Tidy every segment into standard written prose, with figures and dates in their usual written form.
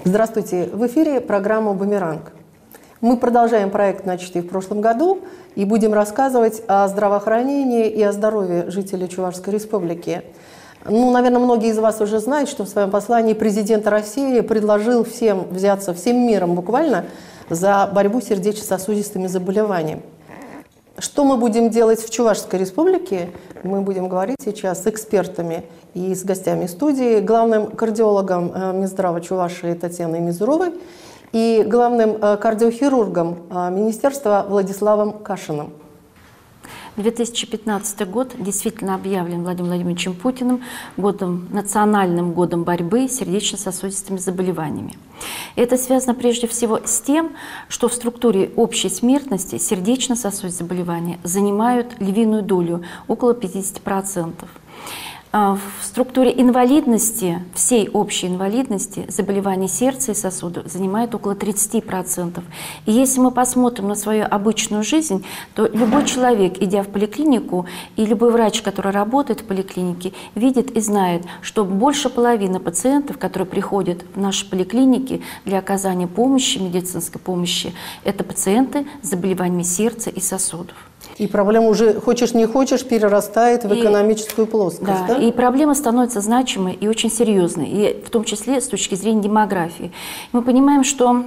Здравствуйте! В эфире программа «Бумеранг». Мы продолжаем проект, начатый в прошлом году, и будем рассказывать о здравоохранении и о здоровье жителей Чувашской Республики. Наверное, многие из вас уже знают, что в своем послании президент России предложил всем взяться, всем миром буквально, за борьбу с сердечно-сосудистыми заболеваниями. Что мы будем делать в Чувашской Республике, мы будем говорить сейчас с экспертами и с гостями студии, главным кардиологом Минздрава Чувашии Татьяной Мизуровой и главным кардиохирургом министерства Владиславом Кашиным. 2015 год действительно объявлен Владимиром Владимировичем Путиным национальным годом борьбы с сердечно-сосудистыми заболеваниями. Это связано прежде всего с тем, что в структуре общей смертности сердечно-сосудистые заболевания занимают львиную долю, около 50%. В структуре инвалидности, всей общей инвалидности, заболевания сердца и сосудов занимает около 30%. И если мы посмотрим на свою обычную жизнь, то любой человек, идя в поликлинику, и любой врач, который работает в поликлинике, видит и знает, что больше половины пациентов, которые приходят в наши поликлиники для оказания помощи, медицинской помощи, это пациенты с заболеваниями сердца и сосудов. И проблема уже, хочешь не хочешь, перерастает в экономическую плоскость. Да? И проблема становится значимой и очень серьезной, и в том числе с точки зрения демографии. Мы понимаем, что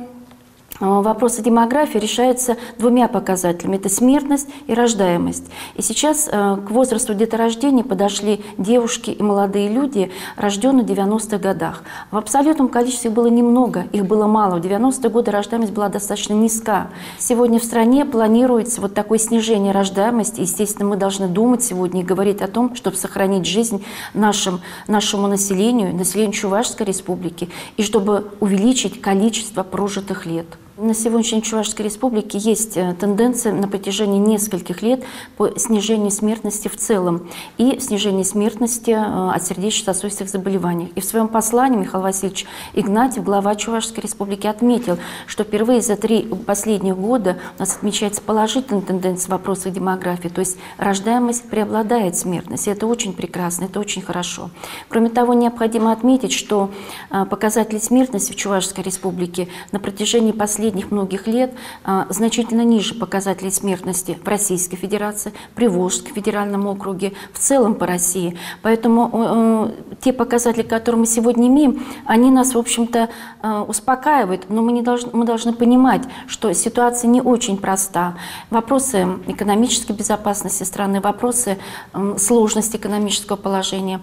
вопросы демографии решаются двумя показателями – это смертность и рождаемость. И сейчас к возрасту деторождения подошли девушки и молодые люди, рожденные в 90-х годах. В абсолютном количестве было немного, их было мало. В 90-е годы рождаемость была достаточно низка. Сегодня в стране планируется вот такое снижение рождаемости. Естественно, мы должны думать сегодня и говорить о том, чтобы сохранить жизнь нашему населению Чувашской Республики, и чтобы увеличить количество прожитых лет. На сегодняшний день в Чувашской Республике есть тенденция на протяжении нескольких лет по снижению смертности в целом и снижению смертности от сердечно-сосудистых заболеваний. И в своем послании Михаил Васильевич Игнатьев, глава Чувашской Республики, отметил, что впервые за 3 последних года у нас отмечается положительная тенденция в вопросах демографии, то есть рождаемость преобладает смертность. И это очень прекрасно, это очень хорошо. Кроме того, необходимо отметить, что показатели смертности в Чувашской Республике на протяжении последних многих лет значительно ниже показателей смертности в Российской Федерации, Приволжском федеральном округе, в целом по России. Поэтому те показатели, которые мы сегодня имеем, они нас, в общем-то, успокаивают, но мы должны понимать, что ситуация не очень проста. Вопросы экономической безопасности страны, вопросы сложности экономического положения,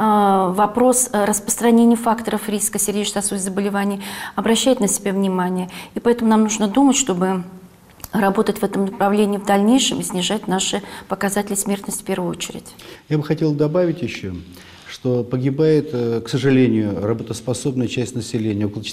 вопрос распространения факторов риска сердечно-сосудистых заболеваний обращает на себя внимание. И поэтому нам нужно думать, чтобы работать в этом направлении в дальнейшем и снижать наши показатели смертности в первую очередь. Я бы хотел добавить еще, что погибает, к сожалению, работоспособная часть населения. Около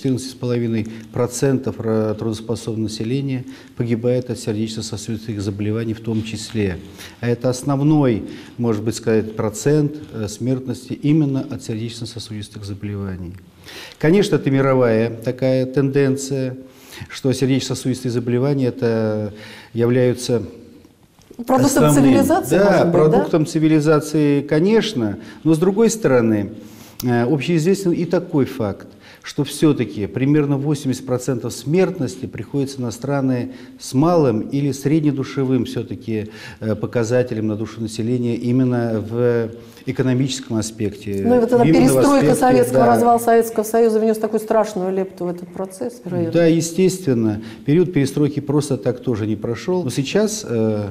14,5% трудоспособного населения погибает от сердечно-сосудистых заболеваний в том числе. А это основной, может быть, сказать, процент смертности именно от сердечно-сосудистых заболеваний. Конечно, это мировая такая тенденция, что сердечно-сосудистые заболевания это являются продуктом цивилизации, да, может быть, продуктом цивилизации, конечно, но с другой стороны, общеизвестен и такой факт, что все-таки примерно 80% смертности приходится на страны с малым или среднедушевым все-таки показателем на душу населения именно в экономическом аспекте. Ну и вот эта перестройка советского, развал Советского Союза внес такую страшную лепту в этот процесс, вероятно. Да, естественно. Период перестройки просто так тоже не прошел. Но сейчас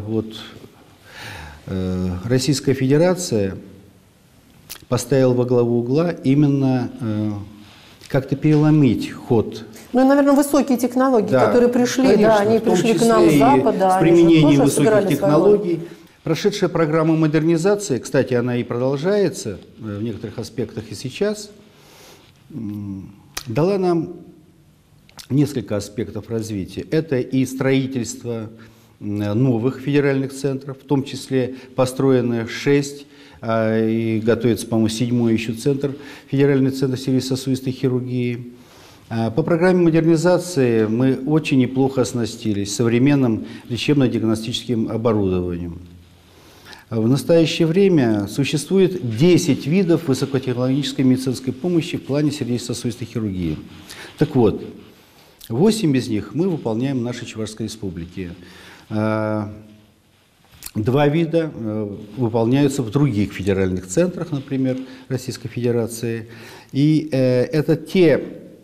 Российская Федерация поставила во главу угла именно как-то переломить ход. Ну и, наверное, высокие технологии, да, которые пришли, конечно, да, они пришли к нам с Запада. С применением высоких технологий. Прошедшая программа модернизации, кстати, она и продолжается в некоторых аспектах и сейчас, дала нам несколько аспектов развития. Это и строительство новых федеральных центров, в том числе построенных 6, и готовится, по-моему, 7-й еще центр, федеральный центр сердечно-сосудистой хирургии. По программе модернизации мы очень неплохо оснастились современным лечебно-диагностическим оборудованием. В настоящее время существует 10 видов высокотехнологической медицинской помощи в плане сердечно-сосудистой хирургии. Так вот, 8 из них мы выполняем в нашей Чувашской республике. 2 вида выполняются в других федеральных центрах, например, Российской Федерации. И это те,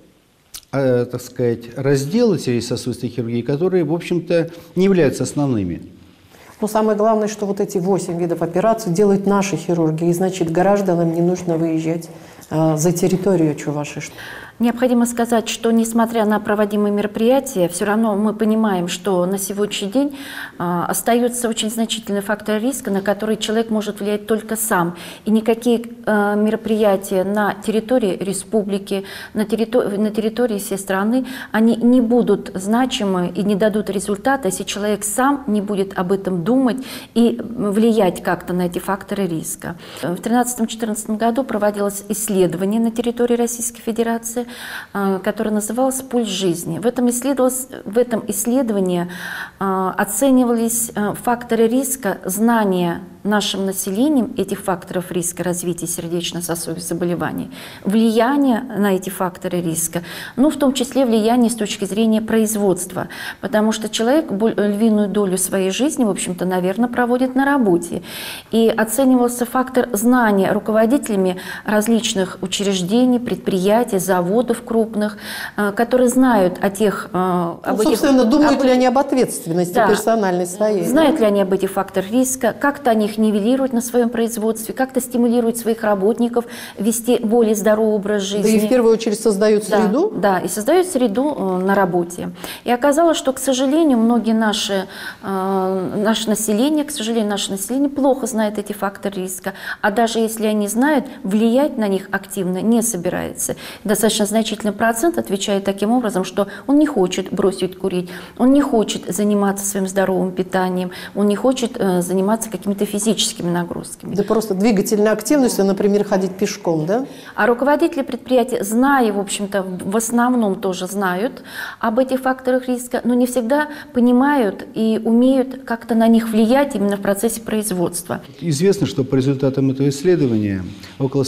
так сказать, разделы сердечно-сосудистой хирургии, которые, в общем-то, не являются основными. Но самое главное, что вот эти 8 видов операций делают наши хирурги, и значит, гражданам не нужно выезжать за территорию Чувашии. Необходимо сказать, что несмотря на проводимые мероприятия, все равно мы понимаем, что на сегодняшний день остаются очень значительные факторы риска, на которые человек может влиять только сам. И никакие мероприятия на территории республики, на территории всей страны, они не будут значимы и не дадут результата, если человек сам не будет об этом думать и влиять как-то на эти факторы риска. В 2013-2014 году проводилось исследование на территории Российской Федерации, которое называлось «Пульс жизни». В этом исследовании оценивались факторы риска, знания нашим населением этих факторов риска развития сердечно-сосудистых заболеваний, влияние на эти факторы риска, ну, в том числе влияние с точки зрения производства, потому что человек львиную долю своей жизни, в общем-то, наверное, проводит на работе. И оценивался фактор знания руководителями различных учреждений, предприятий, заводов крупных, которые знают о тех... собственно, думают ли они об ответственности персональной своей? Знают ли они об этих факторах риска, как-то они их нивелируют на своем производстве, как-то стимулируют своих работников вести более здоровый образ жизни. Да и в первую очередь создают среду. Да, и создают среду на работе. И оказалось, что, к сожалению, многие наше население плохо знает эти факторы риска, а даже если они знают, влиять на них активно не собирается. Достаточно значительный процент отвечает таким образом, что он не хочет бросить курить, он не хочет заниматься своим здоровым питанием, он не хочет заниматься какими-то физическими нагрузками. Да просто двигательной активностью, например, ходить пешком, да? А руководители предприятий, зная, в общем-то, в основном тоже знают об этих факторах риска, но не всегда понимают и умеют как-то на них влиять именно в процессе производства. Известно, что по результатам этого исследования около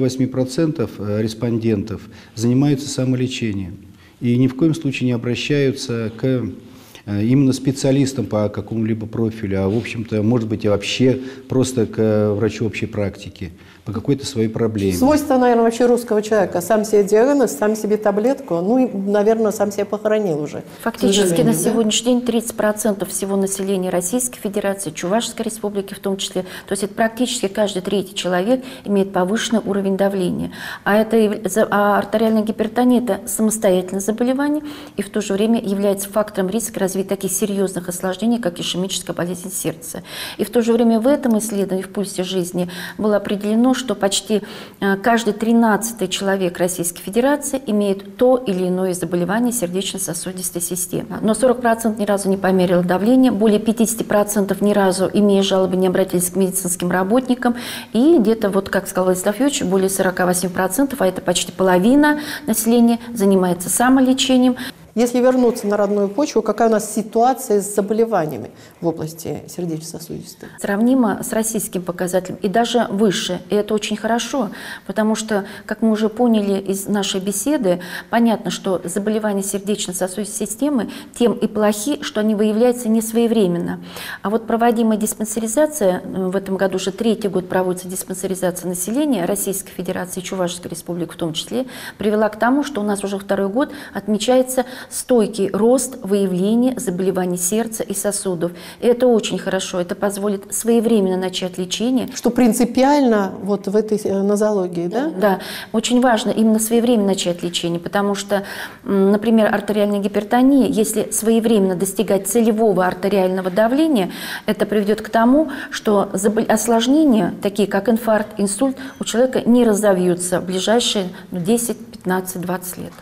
48% респондентов занимаются самолечением и ни в коем случае не обращаются к именно специалистам по какому-либо профилю, а в общем-то, может быть, и вообще просто к врачу общей практики по какой-то своей проблеме. Свойство, наверное, вообще русского человека. Сам себе диагноз, сам себе таблетку, ну и, наверное, сам себя похоронил уже. Фактически на сегодняшний день 30% всего населения Российской Федерации, Чувашской Республики в том числе, то есть это практически каждый третий человек имеет повышенный уровень давления. А артериальная гипертония – это самостоятельное заболевание и в то же время является фактором риска развития таких серьезных осложнений, как ишемическая болезнь сердца. И в то же время в этом исследовании, в «Пульсе жизни», было определено, что почти каждый 13-й человек Российской Федерации имеет то или иное заболевание сердечно-сосудистой системы. Но 40% ни разу не померило давление, более 50% ни разу, имея жалобы, не обратились к медицинским работникам. И где-то, вот как сказал Владислав Юрьевич, более 48%, а это почти половина населения, занимается самолечением. Если вернуться на родную почву, какая у нас ситуация с заболеваниями в области сердечно-сосудистой? Сравнимо с российским показателем и даже выше. И это очень хорошо, потому что, как мы уже поняли из нашей беседы, понятно, что заболевания сердечно-сосудистой системы тем и плохи, что они выявляются не своевременно. А вот проводимая диспансеризация, в этом году уже 3-й год проводится диспансеризация населения Российской Федерации, Чувашской Республики в том числе, привела к тому, что у нас уже 2-й год отмечается стойкий рост выявления заболеваний сердца и сосудов. И это очень хорошо, это позволит своевременно начать лечение. Что принципиально вот в этой нозологии, да? Да, очень важно именно своевременно начать лечение, потому что, например, артериальная гипертония, если своевременно достигать целевого артериального давления, это приведет к тому, что осложнения, такие как инфаркт, инсульт, у человека не разовьются в ближайшие 10, 15, 20 лет.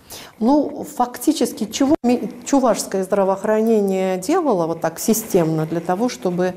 Ну, фактически, чего чувашское здравоохранение делало вот так системно для того, чтобы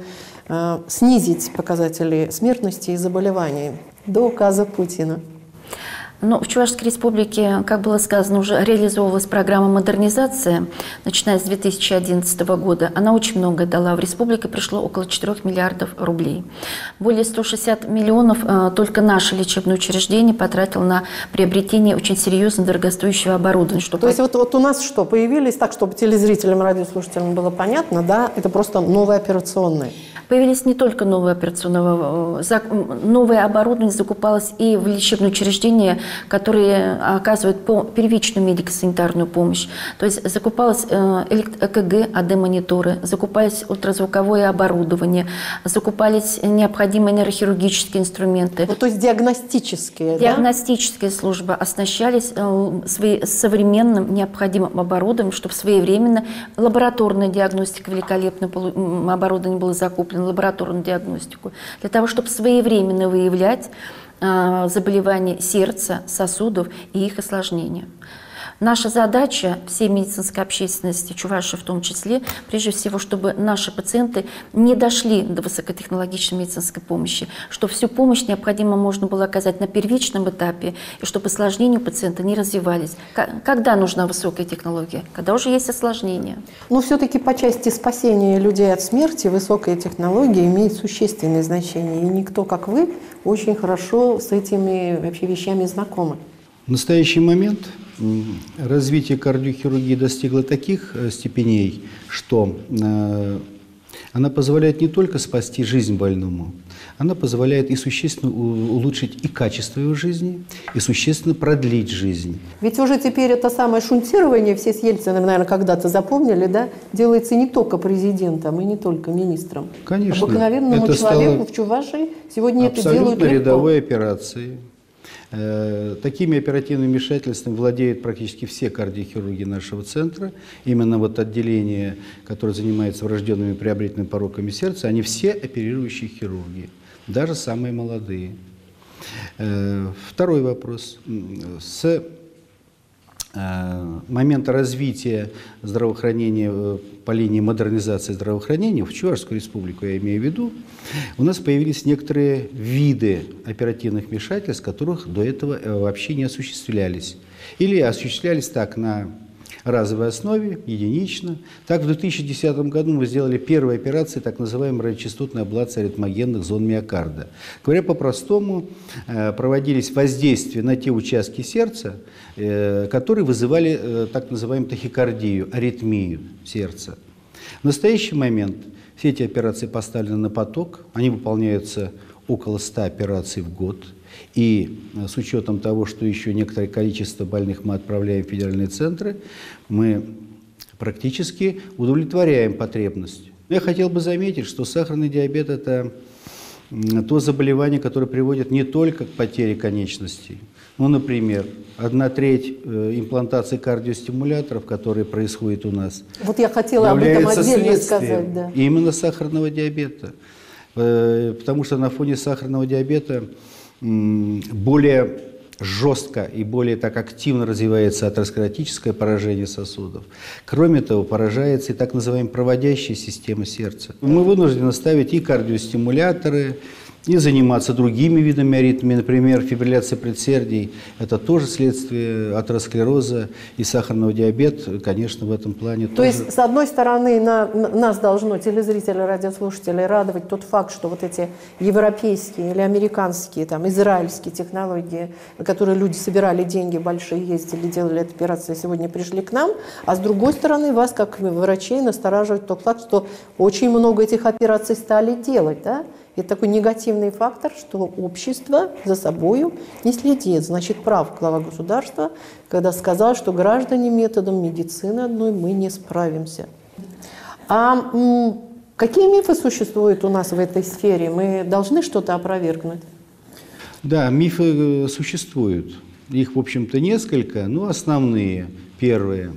снизить показатели смертности и заболеваний до указа Путина? Ну, в Чувашской республике, как было сказано, уже реализовывалась программа модернизации, начиная с 2011 года. Она очень много дала. В республике пришло около 4 миллиардов рублей. Более 160 миллионов только наше лечебное учреждение потратило на приобретение очень серьезно дорогостоящего оборудования. То есть вот у нас что, появились, так, чтобы телезрителям, радиослушателям было понятно, да, это просто новые операционные? Появились не только новые операционные, новое оборудование закупалось и в лечебные учреждения, которые оказывают первичную медико-санитарную помощь. То есть закупалось ЭКГ, АД-мониторы, закупались ультразвуковое оборудование, закупались необходимые нейрохирургические инструменты. То есть диагностические, Диагностические службы оснащались современным необходимым оборудованием, чтобы своевременно лабораторная диагностика, великолепное оборудование было закуплено, лабораторную диагностику, для того, чтобы своевременно выявлять заболевания сердца, сосудов и их осложнения. Наша задача всей медицинской общественности, Чувашии в том числе, прежде всего, чтобы наши пациенты не дошли до высокотехнологичной медицинской помощи, чтобы всю помощь необходимо можно было оказать на первичном этапе, и чтобы осложнения у пациента не развивались. Когда нужна высокая технология? Когда уже есть осложнения. Но все-таки по части спасения людей от смерти высокая технология имеет существенное значение. И никто, как вы, очень хорошо с этими вообще вещами знакомы. В настоящий момент развитие кардиохирургии достигло таких степеней, что она позволяет не только спасти жизнь больному, она позволяет и существенно улучшить и качество его жизни, и существенно продлить жизнь. Ведь уже теперь это самое шунтирование, все с Ельциным, наверное, когда-то запомнили, да, делается не только президентом и не только министром. Конечно. Обыкновенному человеку в Чувашии сегодня это делают абсолютно легко. рядовой операции. Такими оперативными вмешательствами владеют практически все кардиохирурги нашего центра. Именно вот отделение, которое занимается врожденными приобретенными пороками сердца, они все оперирующие хирурги, даже самые молодые. Второй вопрос. С момента развития здравоохранения по линии модернизации здравоохранения в Чувашскую республику, я имею в виду, у нас появились некоторые виды оперативных вмешательств, которых до этого вообще не осуществлялись. Или осуществлялись так на разовой основе, единично. Так, в 2010 году мы сделали первые операции, так называемой радиочастотной аблации аритмогенных зон миокарда. Говоря по-простому, проводились воздействия на те участки сердца, которые вызывали так называемую тахикардию, аритмию сердца. В настоящий момент все эти операции поставлены на поток, они выполняются около 100 операций в год. И с учетом того, что еще некоторое количество больных мы отправляем в федеральные центры, мы практически удовлетворяем потребность. Я хотел бы заметить, что сахарный диабет – это то заболевание, которое приводит не только к потере конечностей. Ну, например, 1/3 имплантации кардиостимуляторов, которые происходят у нас, вот я хотела об этом отдельно сказать. Да. Именно сахарного диабета. Потому что на фоне сахарного диабета более жестко и более так активно развивается атеросклеротическое поражение сосудов. Кроме того, поражается и так называемая проводящая система сердца. Мы вынуждены ставить и кардиостимуляторы, и заниматься другими видами аритмии, например, фибрилляция предсердий. Это тоже следствие атеросклероза и сахарного диабета, конечно, в этом плане То тоже. есть, с одной стороны, нас должно, телезрители, радиослушатели, радовать тот факт, что вот эти европейские или американские, там, израильские технологии, на которые люди собирали деньги большие, ездили, делали эту операцию, сегодня пришли к нам, а с другой стороны, вас, как врачей, настораживает тот факт, что очень много этих операций стали делать, да? Это такой негативный фактор, что общество за собою не следит. Значит, прав глава государства, когда сказал, что граждане методом медицины одной мы не справимся. А какие мифы существуют у нас в этой сфере? Мы должны что-то опровергнуть? Да, мифы существуют. Их, в общем-то, несколько, но основные. Первое.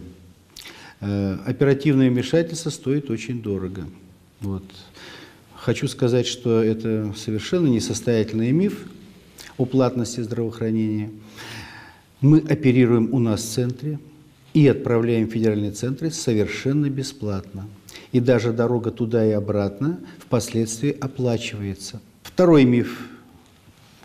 Оперативное вмешательство стоит очень дорого. Вот. Хочу сказать, что это совершенно несостоятельный миф о платности здравоохранения. Мы оперируем у нас в центре и отправляем в федеральные центры совершенно бесплатно. И даже дорога туда и обратно впоследствии оплачивается. Второй миф,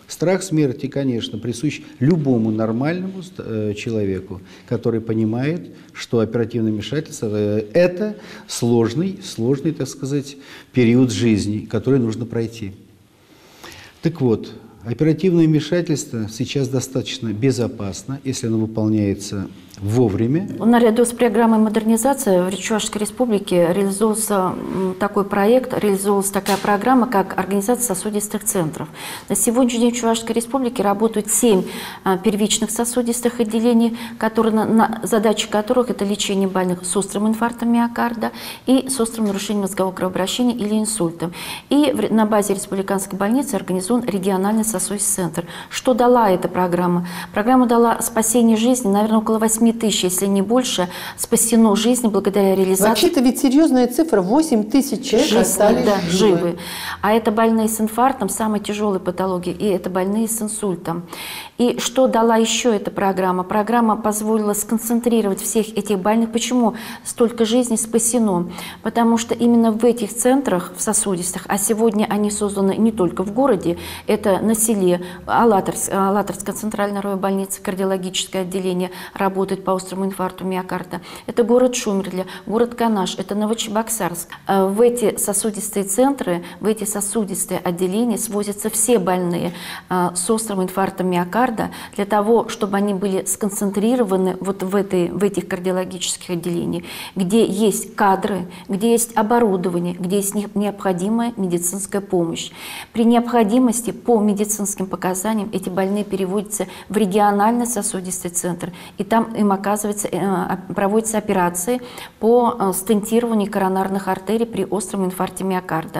Страх смерти, конечно, присущ любому нормальному человеку, который понимает, что оперативное вмешательство – это сложный, так сказать, период жизни, который нужно пройти. Так вот, оперативное вмешательство сейчас достаточно безопасно, если оно выполняется вовремя. Наряду с программой модернизации в Чувашской Республике реализовывался такой проект, реализовывалась такая программа, как организация сосудистых центров. На сегодняшний день в Чувашской Республике работают 7 первичных сосудистых отделений, задачи которых это лечение больных с острым инфарктом миокарда и с острым нарушением мозгового кровообращения или инсультом. И на базе республиканской больницы организован региональный сосудистый центр. Что дала эта программа? Программа дала спасение жизни, наверное, около 8 тысяч, если не больше, спасено жизни благодаря реализации. Вообще-то ведь серьезная цифра, 8 тысяч человек остались живы. А это больные с инфарктом, самой тяжелой патологии, и это больные с инсультом. И что дала еще эта программа? Программа позволила сконцентрировать всех этих больных. Почему столько жизней спасено? Потому что именно в этих центрах, в сосудистых, а сегодня они созданы не только в городе, это на селе, Алатырская центральная больница, кардиологическое отделение работает по острому инфаркту миокарда. Это город Шумерля, город Канаш, это Новочебоксарск. В эти сосудистые центры, в эти сосудистые отделения свозятся все больные с острым инфарктом миокарда для того, чтобы они были сконцентрированы вот в этих кардиологических отделениях, где есть кадры, где есть оборудование, где есть необходимая медицинская помощь. При необходимости по медицинским показаниям эти больные переводятся в региональный сосудистый центр, и там им проводятся операции по стентированию коронарных артерий при остром инфаркте миокарда.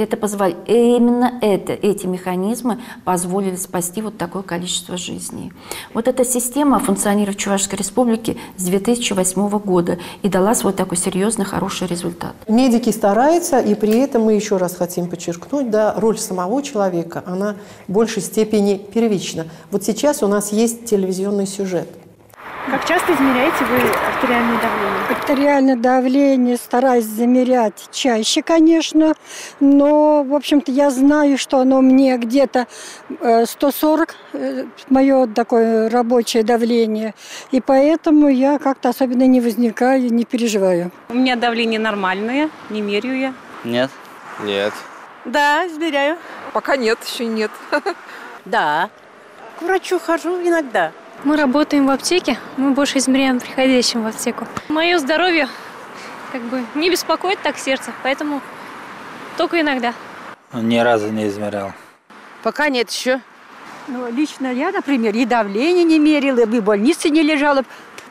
Именно эти механизмы позволили спасти вот такое количество жизней. Вот эта система функционирует в Чувашской Республике с 2008 года и дала свой такой серьезный, хороший результат. Медики стараются, и при этом мы еще раз хотим подчеркнуть, да, роль самого человека, она в большей степени первична. Вот сейчас у нас есть телевизионный сюжет. Как часто измеряете вы артериальное давление? Артериальное давление стараюсь замерять чаще, конечно, но, в общем-то, я знаю, что оно мне где-то 140, мое такое рабочее давление, и поэтому я как-то особенно не возникаю, не переживаю. У меня давление нормальное, не меряю я. Нет. Нет. Да, измеряю. Пока нет, еще нет. Да. К врачу хожу иногда. Мы работаем в аптеке, мы больше измеряем приходящим в аптеку. Мое здоровье не беспокоит так сердце, поэтому только иногда. Ни разу не измерял. Пока нет еще. Ну, лично я, например, и давление не мерила, и в больнице не лежала.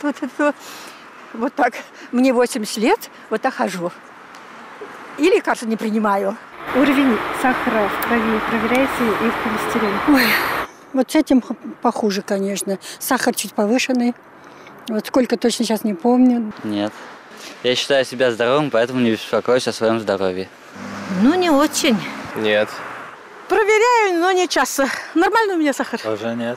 Вот так. Мне 80 лет, вот так хожу. И лекарства не принимаю. Уровень сахара в крови проверяете и в холестерине? Ой. Вот с этим похуже, конечно. Сахар чуть повышенный. Вот сколько точно сейчас не помню. Нет. Я считаю себя здоровым, поэтому не беспокоюсь о своем здоровье. Ну, не очень. Нет. Проверяю, но не часто. Нормально у меня сахар? Тоже нет.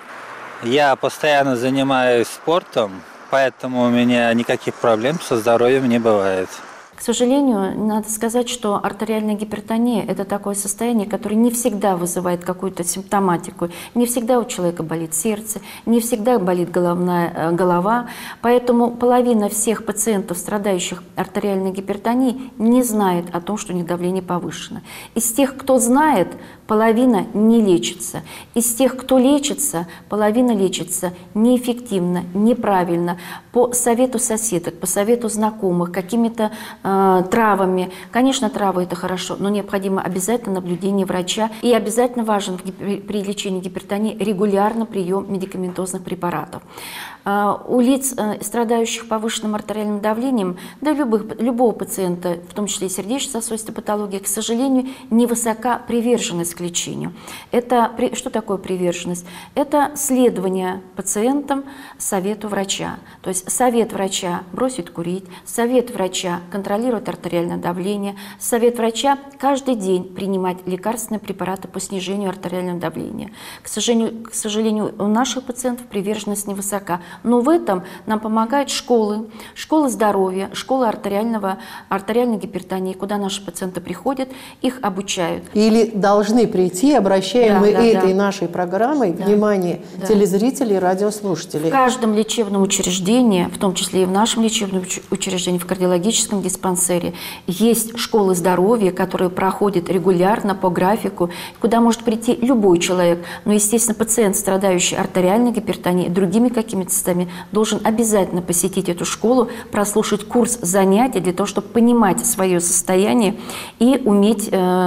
Я постоянно занимаюсь спортом, поэтому у меня никаких проблем со здоровьем не бывает. К сожалению, надо сказать, что артериальная гипертония – это такое состояние, которое не всегда вызывает какую-то симптоматику. Не всегда у человека болит сердце, не всегда болит голова. Поэтому половина всех пациентов, страдающих артериальной гипертонией, не знает о том, что у них давление повышено. Из тех, кто знает, половина не лечится. Из тех, кто лечится, половина лечится неэффективно, неправильно, по совету соседок, по совету знакомых, какими-то травами. Конечно, травы – это хорошо, но необходимо обязательно наблюдение врача. И обязательно важен при лечении гипертонии регулярный прием медикаментозных препаратов. У лиц, страдающих повышенным артериальным давлением, да любого пациента, в том числе и сердечно-сосудистой патологии, к сожалению, невысока приверженность к лечению. Что такое приверженность? Это следование пациентам совету врача. То есть совет врача бросить курить, совет врача контролировать артериальное давление, совет врача каждый день принимать лекарственные препараты по снижению артериального давления. К сожалению, у наших пациентов приверженность невысока. Но в этом нам помогают школы, школы здоровья, школы артериальной гипертонии, куда наши пациенты приходят, их обучают. Или должны прийти, обращаем мы этой нашей программой внимание телезрителей и радиослушателей. В каждом лечебном учреждении, в том числе и в нашем лечебном учреждении, в кардиологическом диспансере, есть школы здоровья, которые проходят регулярно по графику, куда может прийти любой человек. Но, естественно, пациент, страдающий артериальной гипертонией, другими какими-то состояниями, должен обязательно посетить эту школу, прослушать курс занятий для того, чтобы понимать свое состояние и уметь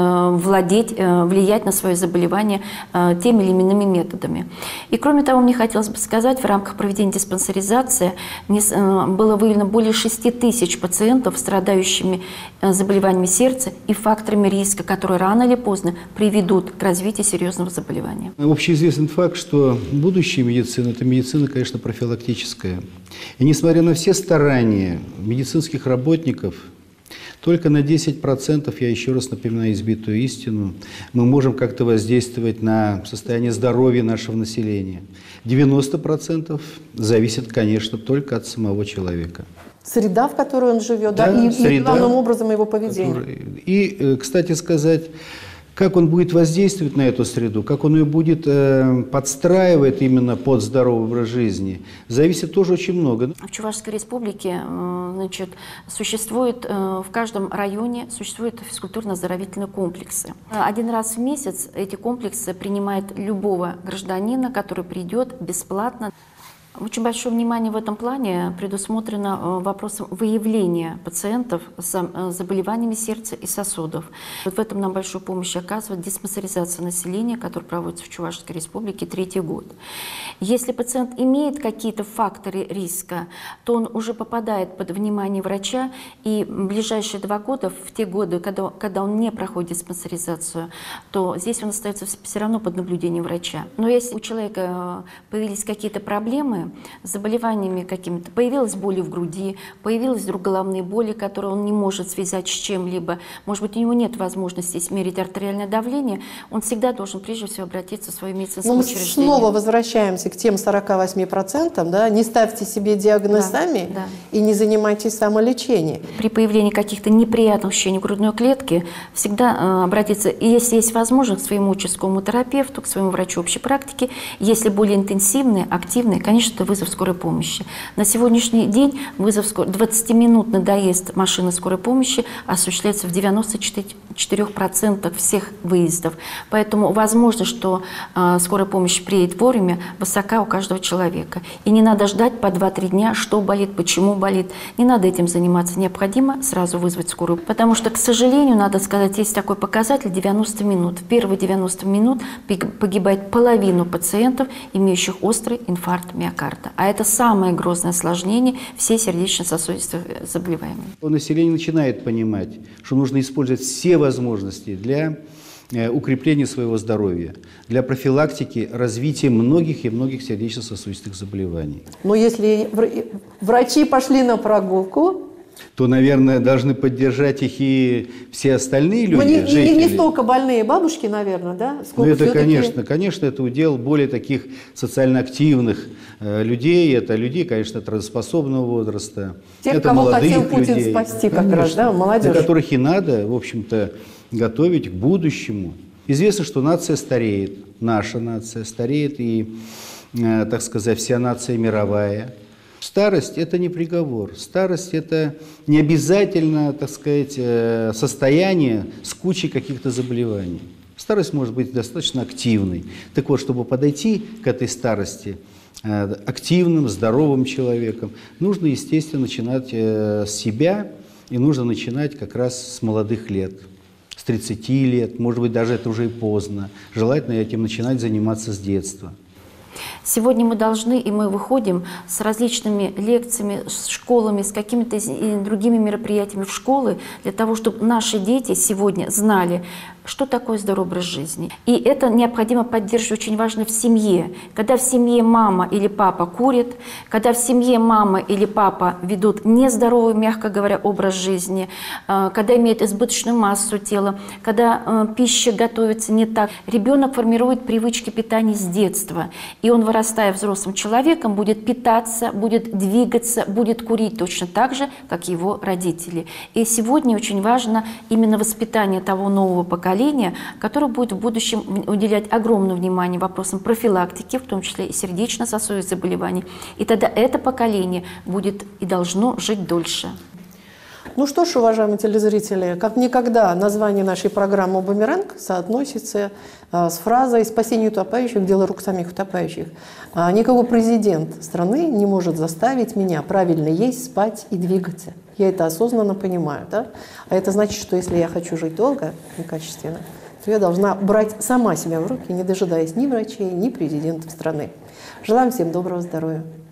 влиять на свое заболевание теми или иными методами. И кроме того, мне хотелось бы сказать, в рамках проведения диспансеризации было выявлено более 6 тысяч пациентов, страдающими заболеваниями сердца и факторами риска, которые рано или поздно приведут к развитию серьезного заболевания. Общеизвестный факт, что будущее медицины – это медицина, конечно, профилактическая. И несмотря на все старания медицинских работников, только на 10%, я еще раз напоминаю избитую истину, мы можем как-то воздействовать на состояние здоровья нашего населения. 90% зависит, конечно, только от самого человека. Среда, в которой он живет, и главным образом его поведение. И, кстати сказать, как он будет воздействовать на эту среду, как он ее будет подстраивать именно под здоровый образ жизни, зависит тоже очень много. В Чувашской республике существует в каждом районе физкультурно-оздоровительные комплексы. Один раз в месяц эти комплексы принимают любого гражданина, который придет бесплатно. Очень большое внимание в этом плане предусмотрено вопросом выявления пациентов с заболеваниями сердца и сосудов. Вот в этом нам большую помощь оказывает диспансеризация населения, которая проводится в Чувашской республике 3-й год. Если пациент имеет какие-то факторы риска, то он уже попадает под внимание врача, и в ближайшие 2 года, в те годы, когда он не проходит диспансеризацию, то здесь он остается все равно под наблюдением врача. Но если у человека появились какие-то проблемы, с заболеваниями какими-то, появилась боль в груди, появилась вдруг головные боли, которые он не может связать с чем-либо, может быть, у него нет возможности измерить артериальное давление, он всегда должен прежде всего обратиться в свое медицинское учреждение. Мы снова возвращаемся к тем 48%, да? Не ставьте себе диагноз сами и не занимайтесь самолечением. При появлении каких-то неприятных ощущений грудной клетки всегда обратиться, и если есть возможность, к своему участковому терапевту, к своему врачу общей практики. Если более интенсивные, активные, конечно, это вызов скорой помощи. На сегодняшний день вызов 20-минутный доезд машины скорой помощи осуществляется в 94% всех выездов. Поэтому возможность, что скорая помощь приедет вовремя, высока у каждого человека. И не надо ждать по 2-3 дня, что болит, почему болит. Не надо этим заниматься. Необходимо сразу вызвать скорую. Потому что, к сожалению, надо сказать, есть такой показатель 90 минут. В первые 90 минут погибает половина пациентов, имеющих острый инфаркт миокарда. А это самое грозное осложнение всей сердечно-сосудистых заболеваний. Население начинает понимать, что нужно использовать все возможности для укрепления своего здоровья, для профилактики развития многих и многих сердечно-сосудистых заболеваний. Но если врачи пошли на прогулку, то, наверное, должны поддержать их и все остальные люди, жители. Не столько больные бабушки, наверное, да? Ну, это, конечно, это удел более таких социально активных людей. Это люди, конечно, трудоспособного возраста. Тех, это кого хотел людей. Путин спасти как раз, да, молодежь. Для которых и надо, в общем-то, готовить к будущему. Известно, что нация стареет, наша нация стареет, и, так сказать, вся нация мировая. Старость – это не приговор. Старость – это не обязательно, так сказать, состояние с кучей каких-то заболеваний. Старость может быть достаточно активной. Так вот, чтобы подойти к этой старости активным, здоровым человеком, нужно, естественно, начинать с себя, и нужно начинать как раз с молодых лет. С 30 лет, может быть, даже это уже и поздно. Желательно этим начинать заниматься с детства. Сегодня мы должны, и мы выходим с различными лекциями, с школами, с какими-то другими мероприятиями в школы, для того, чтобы наши дети сегодня знали, что такое здоровый образ жизни. И это необходимо поддерживать очень важно в семье. Когда в семье мама или папа курит, когда в семье мама или папа ведут нездоровый, мягко говоря, образ жизни, когда имеют избыточную массу тела, когда пища готовится не так, ребенок формирует привычки питания с детства. И он, вырастая взрослым человеком, будет питаться, будет двигаться, будет курить точно так же, как его родители. И сегодня очень важно именно воспитание того нового поколения, которое будет в будущем уделять огромное внимание вопросам профилактики, в том числе и сердечно-сосудистых заболеваний. И тогда это поколение будет и должно жить дольше. Ну что ж, уважаемые телезрители, как никогда название нашей программы «Бумеранг» соотносится с фразой «Спасение утопающих – дело рук самих утопающих». Никакой президент страны не может заставить меня правильно есть, спать и двигаться. Я это осознанно понимаю, да? А это значит, что если я хочу жить долго и качественно, то я должна брать сама себя в руки, не дожидаясь ни врачей, ни президентов страны. Желаем всем доброго здоровья.